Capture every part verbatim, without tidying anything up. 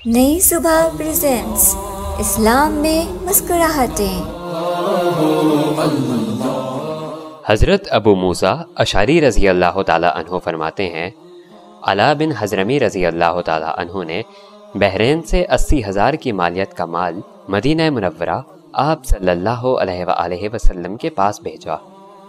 نئی صبح پریزنٹس اسلام میں مسکراہٹیں۔ حضرت ابو موسیٰ اشعری رضی اللہ تعالیٰ عنہ فرماتے ہیں، علا بن حضرمی رضی اللہ تعالیٰ عنہ نے بحرین سے اسی ہزار کی مالیت کا مال مدینہ منورہ آپ صلی اللہ علیہ وآلہ وسلم کے پاس بھیجا۔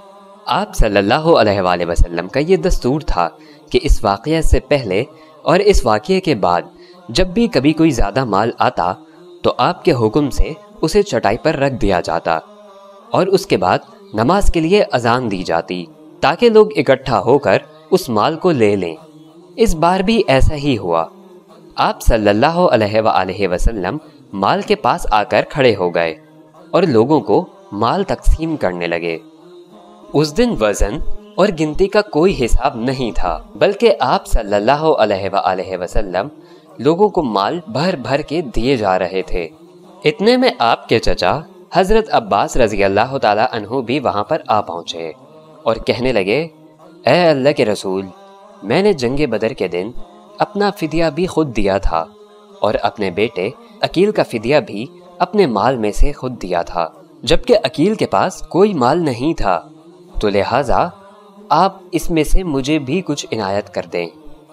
آپ صلی اللہ علیہ وآلہ وسلم کا یہ دستور تھا کہ اس واقعے سے پہلے اور اس واقعے کے بعد جب بھی کبھی کوئی زیادہ مال آتا تو آپ کے حکم سے اسے چٹائی پر رکھ دیا جاتا اور اس کے بعد نماز کے لیے اذان دی جاتی تاکہ لوگ اکٹھا ہو کر اس مال کو لے لیں۔ اس بار بھی ایسا ہی ہوا۔ آپ صلی اللہ علیہ وآلہ وسلم مال کے پاس آ کر کھڑے ہو گئے اور لوگوں کو مال تقسیم کرنے لگے۔ اس دن وزن اور گنتی کا کوئی حساب نہیں تھا، بلکہ آپ صلی اللہ علیہ وآلہ وسلم لوگوں کو مال بھر بھر کے دیے جا رہے تھے۔ اتنے میں آپ کے چچا حضرت عباس رضی اللہ تعالیٰ عنہ بھی وہاں پر آ پہنچے اور کہنے لگے، اے اللہ کے رسول، میں نے جنگ بدر کے دن اپنا فدیہ بھی خود دیا تھا اور اپنے بیٹے عقیل کا فدیہ بھی اپنے مال میں سے خود دیا تھا، جبکہ عقیل کے پاس کوئی مال نہیں تھا، تو لہٰذا آپ اس میں سے مجھے بھی کچھ عنایت کر دیں۔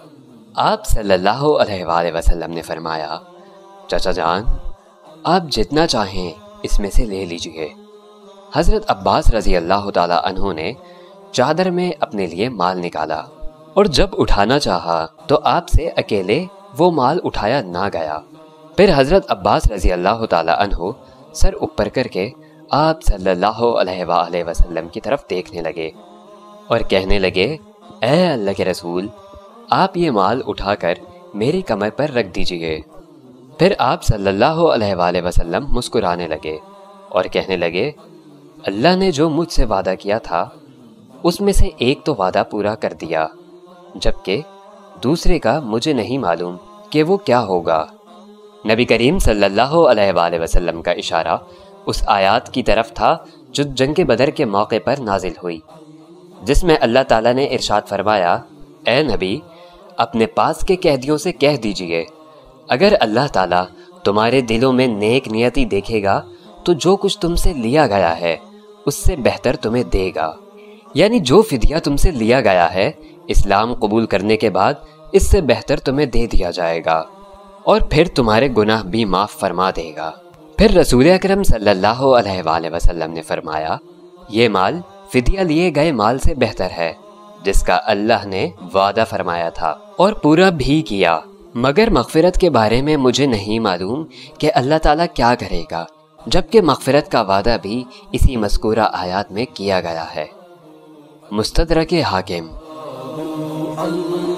آپ صلی اللہ علیہ وآلہ وسلم نے فرمایا، چچا جان، آپ جتنا چاہیں اس میں سے لے لیجئے۔ حضرت عباس رضی اللہ تعالیٰ عنہ نے چادر میں اپنے لیے مال نکالا اور جب اٹھانا چاہا تو آپ سے اکیلے وہ مال اٹھایا نہ گیا۔ پھر حضرت عباس رضی اللہ تعالیٰ عنہ سر اوپر کر کے آپ صلی اللہ علیہ وآلہ وسلم کی طرف دیکھنے لگے اور کہنے لگے، اے اللہ کے رسول، آپ یہ مال اٹھا کر میری کمر پر رکھ دیجئے۔ پھر آپ صلی اللہ علیہ وآلہ وسلم مسکرانے لگے اور کہنے لگے، اللہ نے جو مجھ سے وعدہ کیا تھا اس میں سے ایک تو وعدہ پورا کر دیا، جبکہ دوسرے کا مجھے نہیں معلوم کہ وہ کیا ہوگا۔ نبی کریم صلی اللہ علیہ وآلہ وسلم کا اشارہ اس آیات کی طرف تھا جو جنگ بدر کے موقع پر نازل ہوئی، جس میں اللہ تعالیٰ نے ارشاد فرمایا، اے نبی، اپنے پاس کے قیدیوں سے کہہ دیجئے، اگر اللہ تعالیٰ تمہارے دلوں میں نیک نیتی دیکھے گا تو جو کچھ تم سے لیا گیا ہے اس سے بہتر تمہیں دے گا، یعنی جو فدیہ تم سے لیا گیا ہے اسلام قبول کرنے کے بعد اس سے بہتر تمہیں دے دیا جائے گا اور پھر تمہارے گناہ بھی معاف فرما دے گا۔ پھر رسول اکرم صلی اللہ علیہ وآلہ وسلم نے فرمایا، یہ مال فدیہ لیے گئے مال سے بہتر ہے جس کا اللہ نے وعدہ فرمایا تھا اور پورا بھی کیا، مگر مغفرت کے بارے میں مجھے نہیں معلوم کہ اللہ تعالیٰ کیا کرے گا، جبکہ مغفرت کا وعدہ بھی اسی مذکورہ آیات میں کیا گیا ہے۔ مستدرک حاکم۔